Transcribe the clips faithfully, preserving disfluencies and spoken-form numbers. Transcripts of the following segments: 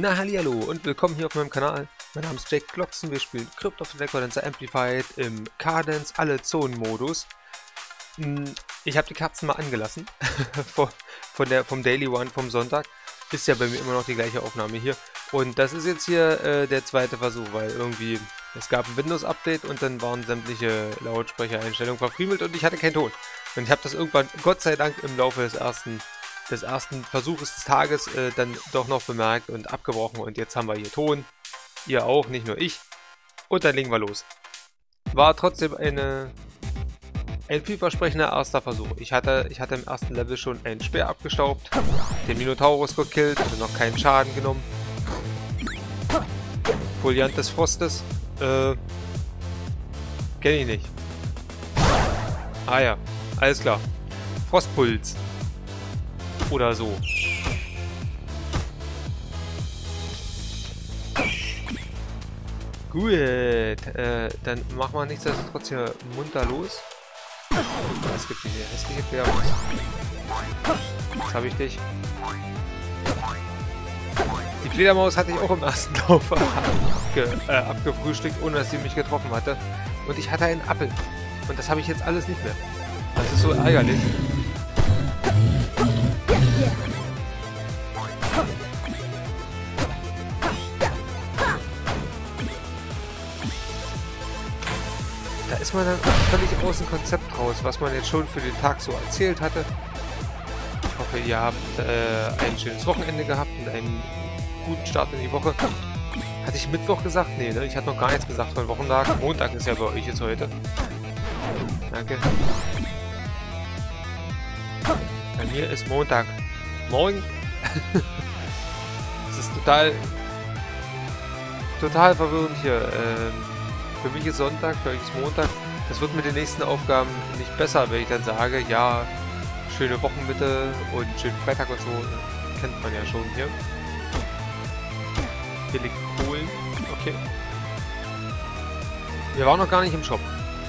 Na hallihallo und willkommen hier auf meinem Kanal. Mein Name ist Jake Glocksen, wir spielen Crypt of the Decadencer Amplified im Cadence alle Zonen Modus. Ich habe die Katzen mal angelassen, von der, vom Daily One vom Sonntag. Ist ja bei mir immer noch die gleiche Aufnahme hier. Und das ist jetzt hier äh, der zweite Versuch, weil irgendwie es gab ein Windows-Update und dann waren sämtliche Lautsprechereinstellungen verfriemelt und ich hatte keinen Ton. Und ich habe das irgendwann, Gott sei Dank, im Laufe des ersten des ersten Versuches des Tages äh, dann doch noch bemerkt und abgebrochen und jetzt haben wir hier Ton. Ihr auch, nicht nur ich. Und dann legen wir los. War trotzdem eine, ein vielversprechender erster Versuch. Ich hatte, ich hatte im ersten Level schon einen Speer abgestaubt, den Minotaurus gekillt, also noch keinen Schaden genommen. Foliant des Frostes. Äh, kenne ich nicht. Ah ja, alles klar. Frostpuls. Oder so. Gut, äh, dann machen wir nichtsdestotrotz hier munter los. Was gibt es hier? Hässliche Fledermaus. Jetzt habe ich dich. Die Fledermaus hatte ich auch im ersten Lauf abge äh, abgefrühstückt, ohne dass sie mich getroffen hatte. Und ich hatte einen Apfel. Und das habe ich jetzt alles nicht mehr. Das ist so ärgerlich. Da ist man dann völlig aus dem Konzept raus, was man jetzt schon für den Tag so erzählt hatte. Ich hoffe, ihr habt äh, ein schönes Wochenende gehabt und einen guten Start in die Woche. Hatte ich Mittwoch gesagt? Nee, ne? Ich hatte noch gar nichts gesagt von Wochentag. Montag ist ja bei euch jetzt heute. Danke. Bei mir ist Montag. Morgen. Das ist total total verwirrend hier. Ähm, für mich ist Sonntag, für euch ist Montag. Das wird mit den nächsten Aufgaben nicht besser, wenn ich dann sage, ja, schöne Wochenmitte und schönen Freitag und so. Kennt man ja schon hier. Hier liegt Kohlen. Okay. Wir waren noch gar nicht im Shop.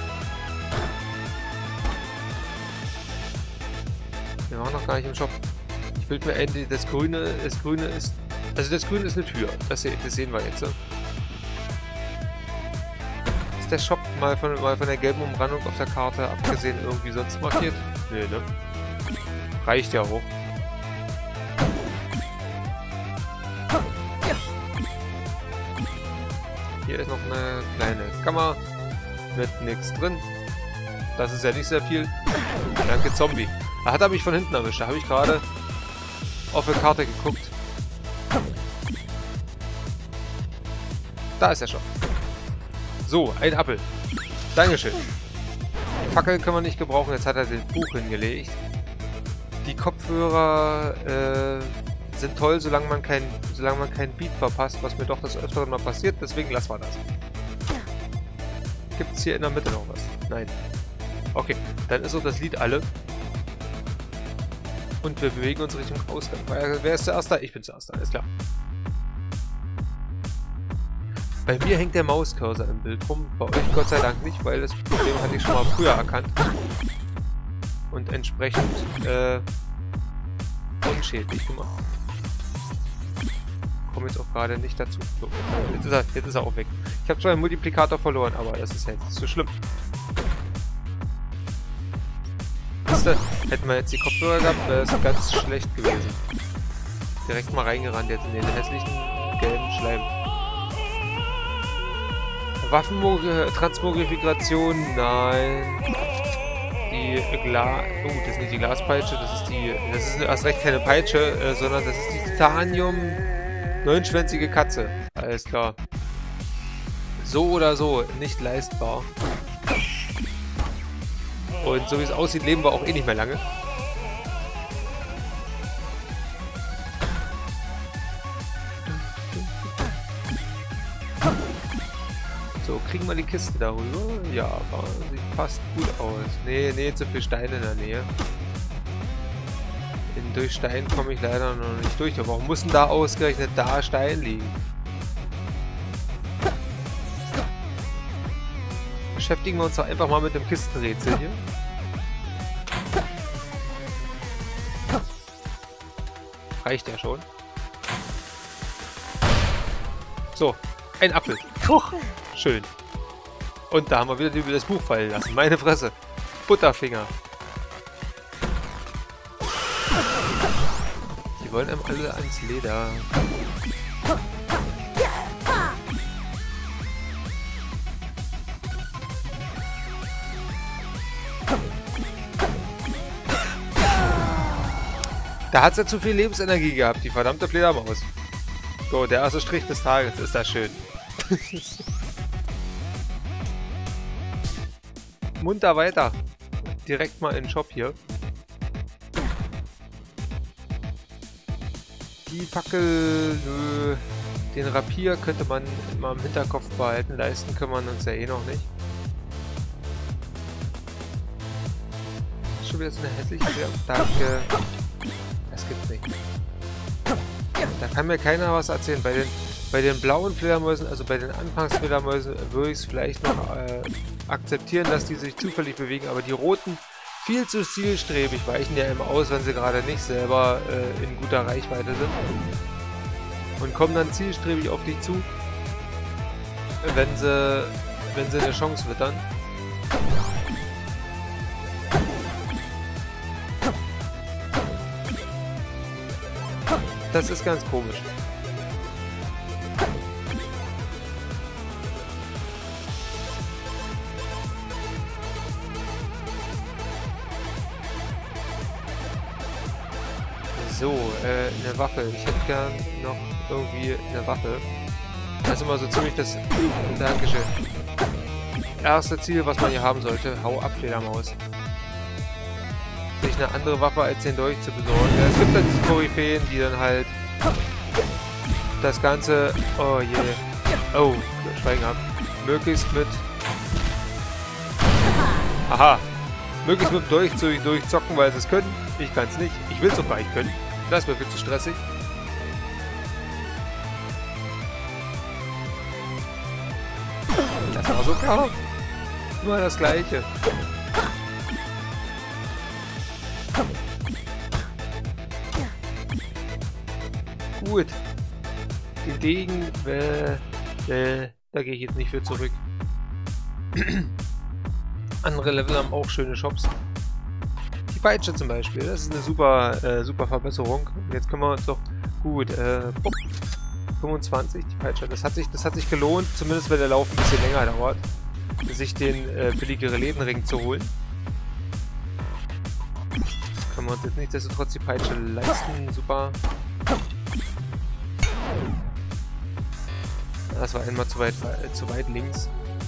Wir waren noch gar nicht im Shop. Ich will mir endlich das Grüne, das Grüne ist, also das Grüne ist eine Tür. Das, das sehen wir jetzt. Ne? Ist der Shop mal von, mal von der gelben Umrandung auf der Karte abgesehen irgendwie sonst markiert? Nee, ne? Reicht ja auch. Hier ist noch eine kleine Kammer mit nichts drin. Das ist ja nicht sehr viel. Danke, Zombie. Da hat er mich von hinten erwischt. Da habe ich gerade auf die Karte geguckt. Da ist er schon. So, ein Apfel. Dankeschön. Fackel können wir nicht gebrauchen. Jetzt hat er den Buch hingelegt. Die Kopfhörer äh, sind toll, solange man kein, solange man keinen Beat verpasst, was mir doch das öfteren mal passiert. Deswegen lassen wir das. Gibt es hier in der Mitte noch was? Nein. Okay, dann ist so das Lied alle. Und wir bewegen uns Richtung Ausgang. Wer ist zuerst da? Ich bin zuerst da, ist klar. Bei mir hängt der Mauscursor im Bild rum. Bei euch Gott sei Dank nicht, weil das Problem hatte ich schon mal früher erkannt. Und entsprechend äh, unschädlich gemacht. Komme jetzt auch gerade nicht dazu. So, jetzt, ist er, jetzt ist er auch weg. Ich habe zwar einen Multiplikator verloren, aber das ist jetzt nicht so schlimm. Hätten wir jetzt die Kopfhörer gehabt, wäre es ganz schlecht gewesen. Direkt mal reingerannt jetzt in den hässlichen gelben Schleim. Waffentransmogrifikation, nein. Die Glas... Oh, das ist nicht die Glaspeitsche, das ist die... Das ist erst recht keine Peitsche, äh, sondern das ist die Titanium neunschwänzige Katze. Alles klar. So oder so, nicht leistbar. Und so wie es aussieht, leben wir auch eh nicht mehr lange. So, kriegen wir die Kiste darüber? Ja, aber sieht fast gut aus. Nee, nee, zu viel Steine in der Nähe. In, durch Stein komme ich leider noch nicht durch. Aber warum muss denn da ausgerechnet da Stein liegen? Beschäftigen wir uns doch einfach mal mit dem Kistenrätsel hier. Reicht ja schon. So, ein Apfel. Huch, schön. Und da haben wir wieder das Buch fallen lassen. Meine Fresse. Butterfinger. Die wollen einem alle ans Leder. Da hat sie ja zu viel Lebensenergie gehabt, die verdammte Fledermaus. So, der erste Strich des Tages. Ist das schön. Munter weiter. Direkt mal in den Shop hier. Die Fackel, nö. Den Rapier könnte man immer im Hinterkopf behalten. Leisten können wir uns ja eh noch nicht. Ist schon wieder so eine hässliche Danke. Das gibt's nicht. Da kann mir keiner was erzählen. Bei den, bei den blauen Fledermäusen, also bei den Anfangsfledermäusen, würde ich es vielleicht noch äh, akzeptieren, dass die sich zufällig bewegen. Aber die roten, viel zu zielstrebig, weichen ja immer aus, wenn sie gerade nicht selber äh, in guter Reichweite sind. Und kommen dann zielstrebig auf dich zu, wenn sie, wenn sie eine Chance wittern. Das ist ganz komisch. So, äh, eine Waffe. Ich hätte gern noch irgendwie eine Waffe. Das ist immer so ziemlich das... Dankeschön. Erste Ziel, was man hier haben sollte. Hau ab, Fledermaus. Sich eine andere Waffe als den Dolch zu besorgen. Ja, es gibt dann diese Koryphäen, die dann halt das Ganze... Oh je. Yeah. Oh, Schweigen ab. Möglichst mit... Aha. Möglichst mit dem Dolch zu, durchzocken, weil sie es können. Ich kann es nicht. Ich will es auch gar nicht können. Das wäre viel zu stressig. Das war so klar. Immer das Gleiche. Gut. Den Degen, äh, äh, da gehe ich jetzt nicht für zurück. Andere Level haben auch schöne Shops. Die Peitsche zum Beispiel, das ist eine super, äh, super Verbesserung. Jetzt können wir uns doch gut, äh, fünfundzwanzig, die Peitsche, das hat sich, das hat sich gelohnt, zumindest wenn der Lauf ein bisschen länger dauert, sich den äh, billigere Lädenring zu holen. Können wir uns jetzt nichtsdestotrotz die Peitsche leisten, super. Das war einmal zu weit, äh, zu weit links.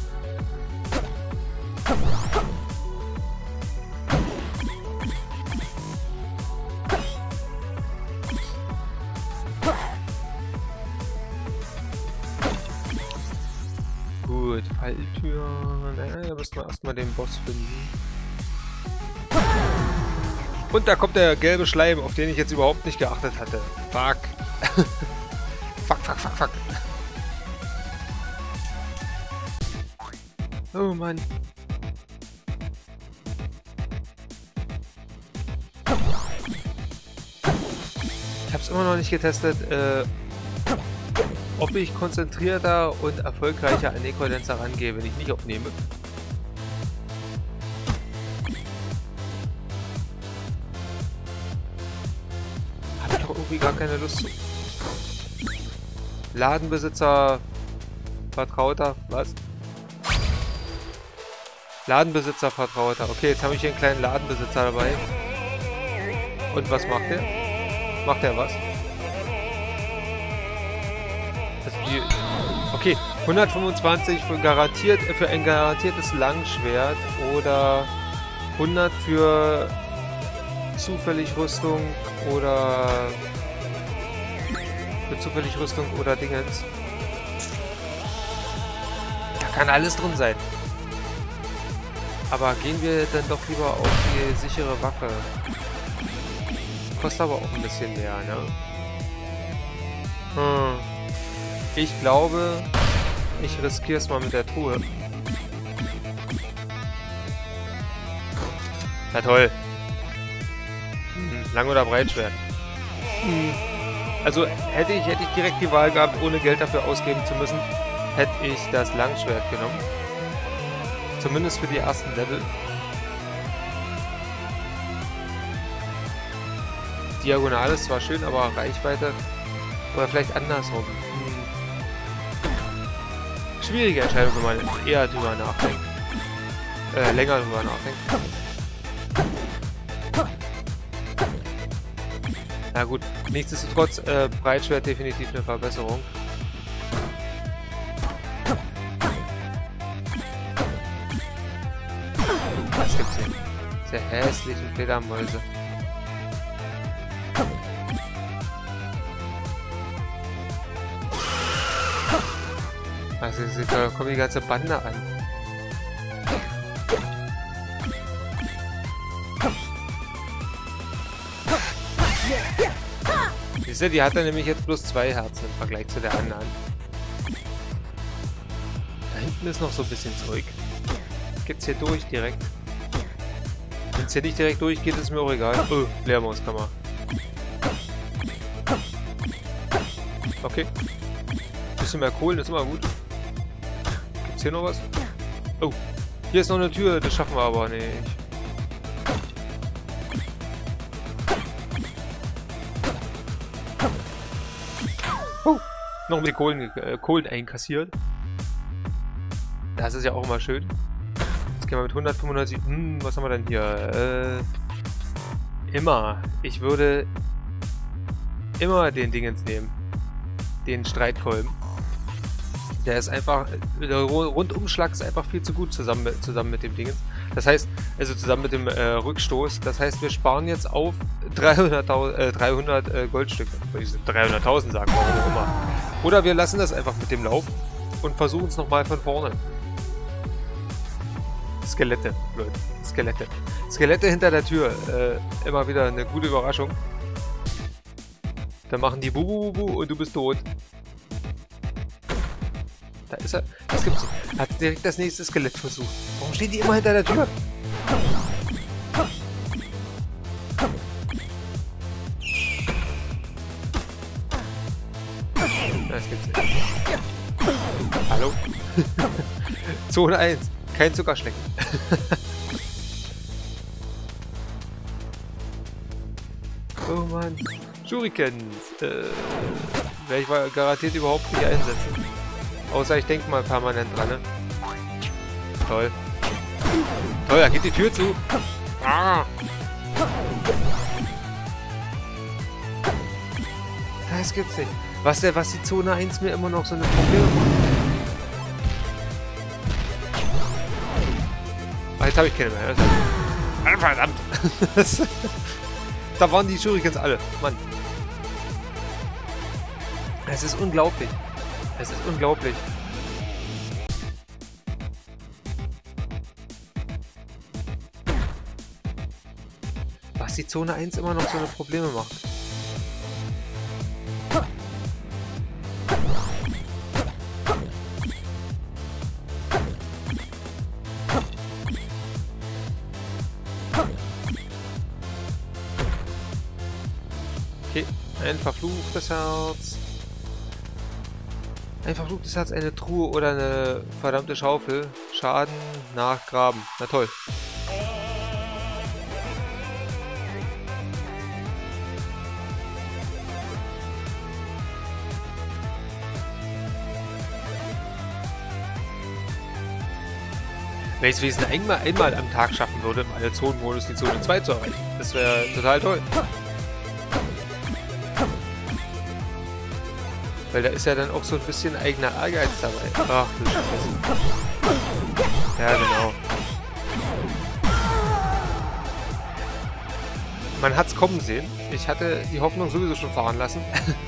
Gut, Falltür. Naja, da müssen wir erstmal den Boss finden. Und da kommt der gelbe Schleim, auf den ich jetzt überhaupt nicht geachtet hatte. Fuck. Fuck, fuck, fuck, fuck. Oh Mann. Ich hab's immer noch nicht getestet, äh, ob ich konzentrierter und erfolgreicher an Necrodancer rangehe, wenn ich nicht aufnehme. Hab ich doch irgendwie gar keine Lust zu. Ladenbesitzer, Vertrauter, was? Ladenbesitzer, Vertrauter. Okay, jetzt habe ich hier einen kleinen Ladenbesitzer dabei. Und was macht der? Macht der was? Also die, okay, hundertfünfundzwanzig für, garantiert, für ein garantiertes Langschwert oder hundert für zufällig Rüstung oder für zufällig Rüstung oder Dingens. Da kann alles drin sein. Aber gehen wir dann doch lieber auf die sichere Waffe. Kostet aber auch ein bisschen mehr, ne? Hm. Ich glaube, ich riskiere es mal mit der Truhe. Na toll. Hm, Lang- oder Breitschwert? Hm. Also hätte ich, hätte ich direkt die Wahl gehabt, ohne Geld dafür ausgeben zu müssen, hätte ich das Langschwert genommen. Zumindest für die ersten Level. Diagonal ist zwar schön, aber Reichweite... Oder vielleicht andersrum. Hm. Schwierige Entscheidung, wenn man eher drüber nachdenkt. Äh, länger drüber nachdenkt. Na gut, nichtsdestotrotz, äh, Breitschwert definitiv eine Verbesserung. Was gibt's hier? Diese hässlichen Fledermäuse. Also, da kommt die ganze Bande an. Siehst du, die hat dann nämlich jetzt bloß zwei Herzen im Vergleich zu der anderen. Da hinten ist noch so ein bisschen Zeug. Geht's hier durch direkt? Wenn es hier nicht direkt durchgeht, ist mir auch egal. Oh, Leermauskammer. Okay. Bisschen mehr Kohlen ist immer gut. Gibt's hier noch was? Oh, hier ist noch eine Tür, das schaffen wir aber nicht. Oh, noch mit Kohlen, äh, Kohlen einkassiert. Das ist ja auch immer schön. Jetzt gehen wir mit hundertfünfundneunzig. Hm, was haben wir denn hier? Äh, immer. Ich würde immer den Dingens nehmen. Den Streitkolben. Der ist einfach, der Rundumschlag ist einfach viel zu gut zusammen, zusammen mit dem Dingens. Das heißt, also zusammen mit dem äh, Rückstoß. Das heißt, wir sparen jetzt auf dreihunderttausend äh, dreihundert äh, Goldstücke. Ich dreihunderttausend sagen, warum auch immer. Oder wir lassen das einfach mit dem Lauf und versuchen es nochmal von vorne. Skelette, Leute. Skelette. Skelette hinter der Tür. Äh, immer wieder eine gute Überraschung. Dann machen die Bubu-Bubu und du bist tot. Da ist er. Was gibt's? Hat direkt das nächste Skelett versucht. Warum stehen die immer hinter der Tür? Das gibt's nicht. Hallo? Zone eins. Kein Zuckerschlecken. Oh Mann. Shurikens. Äh, werde ich mal garantiert überhaupt nicht einsetzen. Außer ich denke mal permanent dran, ne? Toll. Toll, da geht die Tür zu. Ah. Das gibt's nicht. Was der, was die Zone eins mir immer noch so eine Probleme macht. Ah, jetzt habe ich keine mehr. Ah, verdammt. Da waren die Shurikens alle. Mann. Es ist unglaublich. Es ist unglaublich. Was die Zone eins immer noch so eine Probleme macht. Okay, ein verfluchtes Herz. Ein verfluchtes Herz, eine Truhe oder eine verdammte Schaufel. Schaden nachgraben. Na toll. Wenn ich es wenigstens einmal, einmal am Tag schaffen würde, im alle Zonenmodus die Zone zwei zu erreichen. Das wäre total toll. Weil da ist ja dann auch so ein bisschen eigener Ehrgeiz dabei. Ach du Scheiße. Ja, genau. Man hat's kommen sehen. Ich hatte die Hoffnung sowieso schon fahren lassen.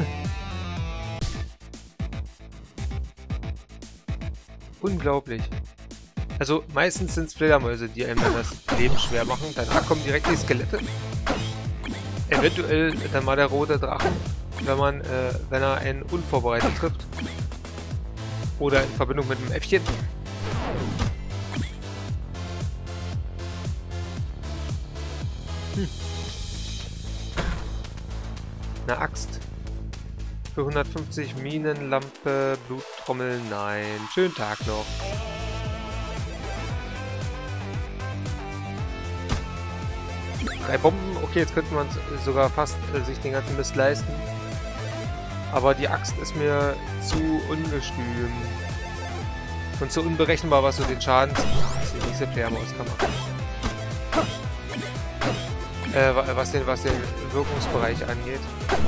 Unglaublich. Also meistens sind es Fledermäuse, die einem dann das Leben schwer machen. Danach kommen direkt die Skelette. Eventuell dann mal der rote Drachen. Wenn man, äh, wenn er einen unvorbereitet trifft. Oder in Verbindung mit einem Äffchen. Hm. Eine Axt. für hundertfünfzig, Minenlampe, Bluttrommel, nein. Schönen Tag noch. Drei Bomben, okay, jetzt könnte man sogar fast äh, sich den ganzen Mist leisten. Aber die Axt ist mir zu ungestüm. Und zu unberechenbar, was so den Schaden die nächste Fledermaus kann machen. Äh, was den, was den Wirkungsbereich angeht.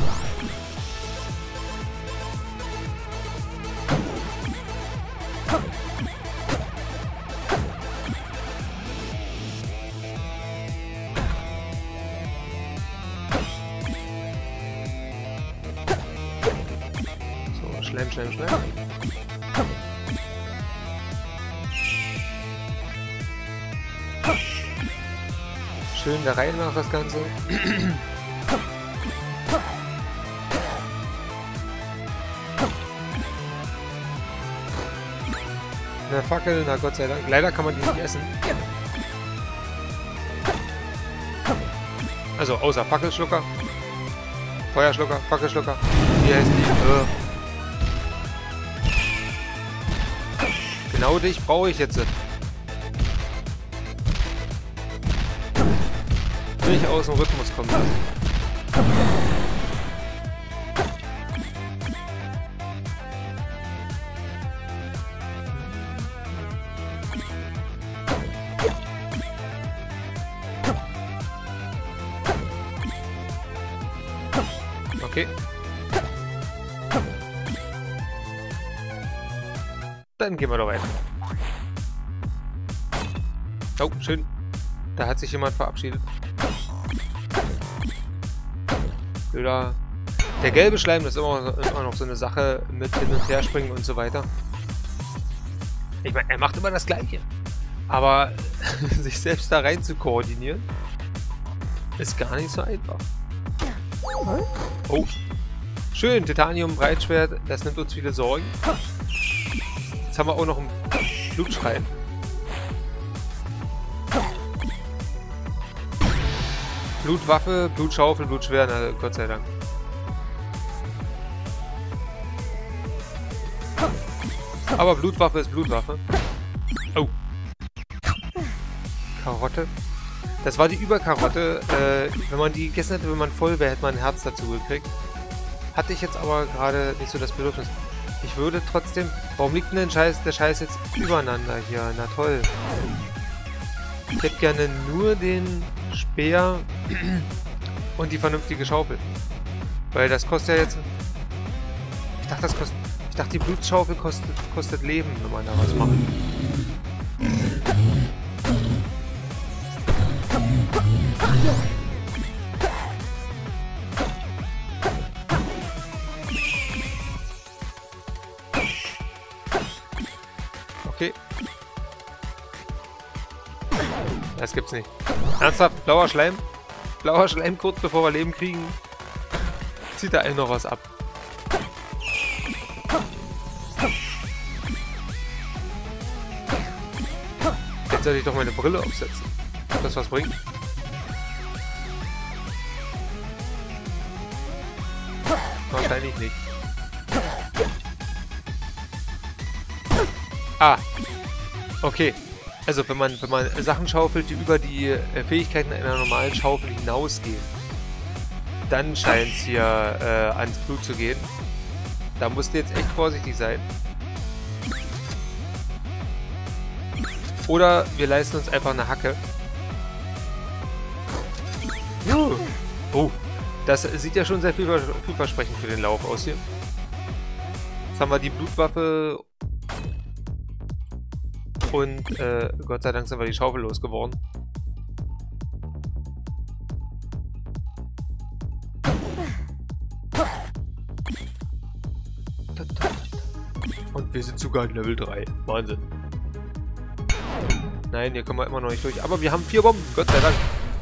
So, Schleim, Schleim, Schleim. Schön da rein nach das Ganze. Eine Fackel, na Gott sei Dank. Leider kann man die nicht essen. Also außer Fackelschlucker. Feuerschlucker, Fackelschlucker. Wie heißt die? Äh. Genau dich brauche ich jetzt. Nicht aus dem Rhythmus kommen lassen. Okay. Dann gehen wir doch weiter. Oh, schön. Da hat sich jemand verabschiedet. Oder der gelbe Schleim, das ist immer, immer noch so eine Sache mit hin und her springen und so weiter. Ich meine, er macht immer das Gleiche. Aber sich selbst da rein zu koordinieren, ist gar nicht so einfach. Oh, schön, Titanium, Breitschwert, das nimmt uns viele Sorgen. Jetzt haben wir auch noch einen Blutschrein. Blutwaffe, Blutschaufel, Blutschwer, na Gott sei Dank. Aber Blutwaffe ist Blutwaffe. Oh. Karotte. Das war die Überkarotte. Äh, wenn man die gegessen hätte, wenn man voll wäre, hätte man ein Herz dazu gekriegt. Hatte ich jetzt aber gerade nicht so das Bedürfnis. Ich würde trotzdem... Warum liegt denn der Scheiß, der Scheiß jetzt übereinander hier? Na toll. Ich hätte gerne nur den Speer und die vernünftige Schaufel. Weil das kostet ja jetzt... Ich dachte, das kostet... Ich dachte, die Blutschaufel kostet, kostet Leben, wenn man da was macht. Okay. Das gibt's nicht. Ernsthaft? Blauer Schleim? Blauer Schleim kurz bevor wir Leben kriegen? Zieht da allen noch was ab. Jetzt sollte ich doch meine Brille aufsetzen. Ob das was bringt? Wahrscheinlich nicht. Ah. Okay. Also wenn man, wenn man Sachen schaufelt, die über die äh, Fähigkeiten einer normalen Schaufel hinausgehen, dann scheint es hier äh, ans Blut zu gehen. Da musst du jetzt echt vorsichtig sein. Oder wir leisten uns einfach eine Hacke. Uh. Oh, das sieht ja schon sehr viel, vielversprechend für den Lauf aus hier. Jetzt haben wir die Blutwaffe. Und äh, Gott sei Dank sind wir die Schaufel losgeworden. Und wir sind sogar Level drei. Wahnsinn. Nein, hier kommen wir immer noch nicht durch. Aber wir haben vier Bomben. Gott sei Dank.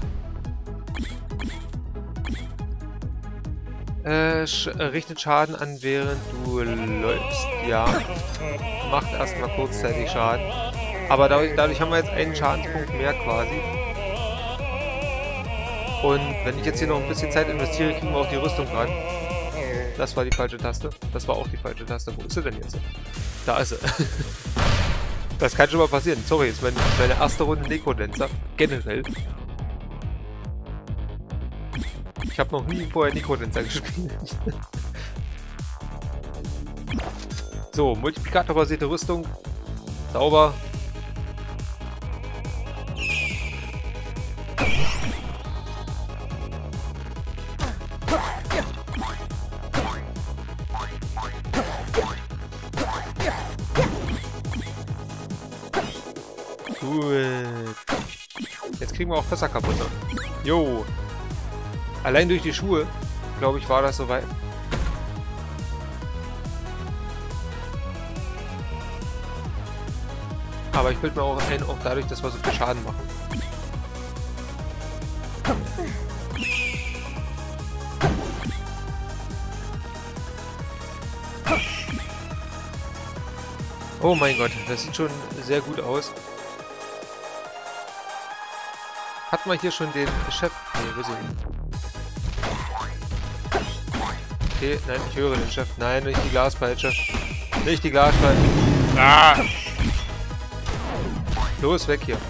Äh, sch richtet Schaden an, während du läufst. Ja. Macht erstmal kurzzeitig Schaden. Aber dadurch, dadurch haben wir jetzt einen Schadenspunkt mehr quasi. Und wenn ich jetzt hier noch ein bisschen Zeit investiere, kriegen wir auch die Rüstung ran. Das war die falsche Taste. Das war auch die falsche Taste. Wo ist sie denn jetzt? Da ist sie. Das kann schon mal passieren. Sorry, ist meine, meine erste Runde Necrodancer. Generell. Ich habe noch nie vorher Necrodancer gespielt. So, multiplikator-basierte Rüstung. Sauber. Gut. Jetzt kriegen wir auch Fässer kaputt. Ne? Jo. Allein durch die Schuhe, glaube ich, war das soweit. Aber ich bilde mir auch ein, auch dadurch, dass wir so viel Schaden machen. Oh mein Gott, das sieht schon sehr gut aus. Hat man hier schon den Chef? Nee, wir sehen. Okay, nein, ich höre den Chef. Nein, nicht die Glaspeitsche. Nicht die Glaspeitsche. Ah! Los, weg hier.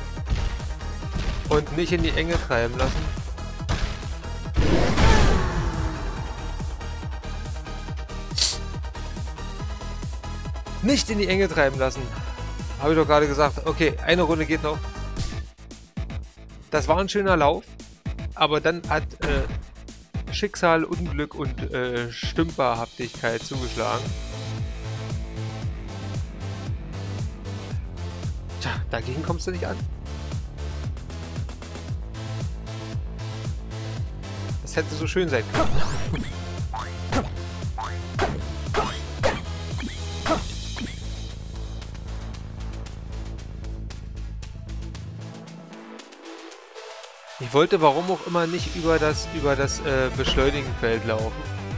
Und nicht in die Enge treiben lassen. Nicht in die Enge treiben lassen. Habe ich doch gerade gesagt. Okay, eine Runde geht noch. Das war ein schöner Lauf. Aber dann hat äh, Schicksal, Unglück und äh, Stümperhaftigkeit zugeschlagen. Tja, dagegen kommst du nicht an. Das hätte so schön sein können. Ich wollte warum auch immer nicht über das über das äh, Beschleunigenfeld laufen.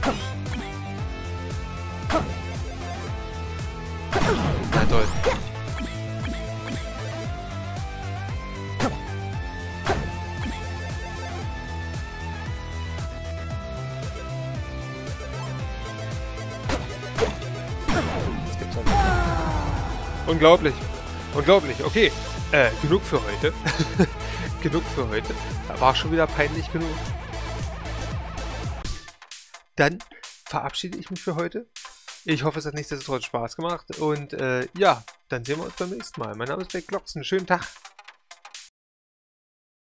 Na toll. Das gibt's halt nicht. Unglaublich. Unglaublich. Okay. Äh, genug für heute. Genug für heute. War schon wieder peinlich genug. Dann verabschiede ich mich für heute. Ich hoffe, es hat nichtsdestotrotz Spaß gemacht. Und äh, ja, dann sehen wir uns beim nächsten Mal. Mein Name ist Jack Glocksen. Schönen Tag.